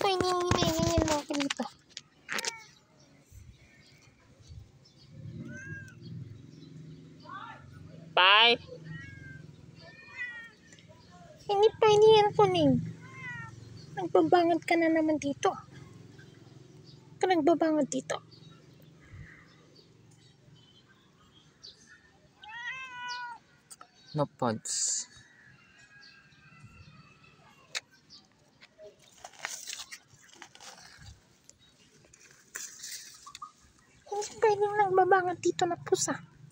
ko iniingi-ganyan mo ako dito? Bye. Hindi pwede yan, Kuning. Nagbabangad ka na naman dito. Ka nagbabangad dito. No pods. Hindi pwedeng nagbabangad dito na pusa.